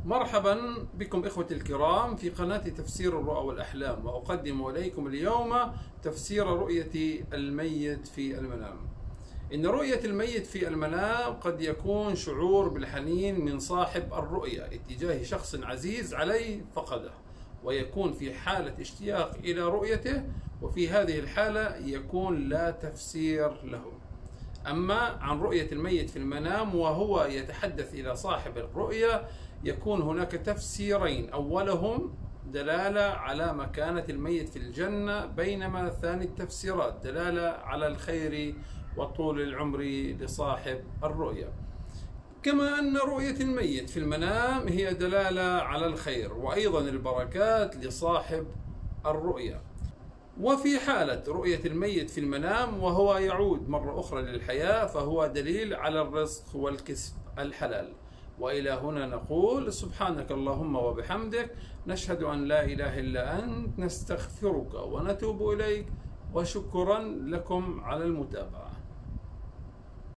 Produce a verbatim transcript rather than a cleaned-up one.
مرحبا بكم إخوتي الكرام في قناة تفسير الرؤى والأحلام، وأقدم إليكم اليوم تفسير رؤية الميت في المنام. إن رؤية الميت في المنام قد يكون شعور بالحنين من صاحب الرؤية اتجاه شخص عزيز عليه فقده، ويكون في حالة اشتياق إلى رؤيته، وفي هذه الحالة يكون لا تفسير له. أما عن رؤية الميت في المنام وهو يتحدث إلى صاحب الرؤية يكون هناك تفسيرين: أولهم دلالة على مكانة الميت في الجنة، بينما ثاني التفسيرات دلالة على الخير وطول العمر لصاحب الرؤية. كما أن رؤية الميت في المنام هي دلالة على الخير وأيضا البركات لصاحب الرؤية. وفي حالة رؤية الميت في المنام وهو يعود مرة أخرى للحياة فهو دليل على الرزق والكسب الحلال. وإلى هنا نقول سبحانك اللهم وبحمدك، نشهد أن لا إله إلا أنت، نستغفرك ونتوب إليك، وشكرا لكم على المتابعة.